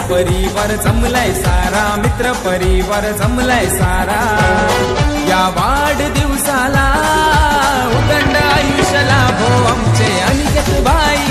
परिवार जमलाय सारा, मित्र परिवार जमलाय सारा। या वाढदिवसाला उदंड आयुष्य लाभो आमचे अनिकेत भाई।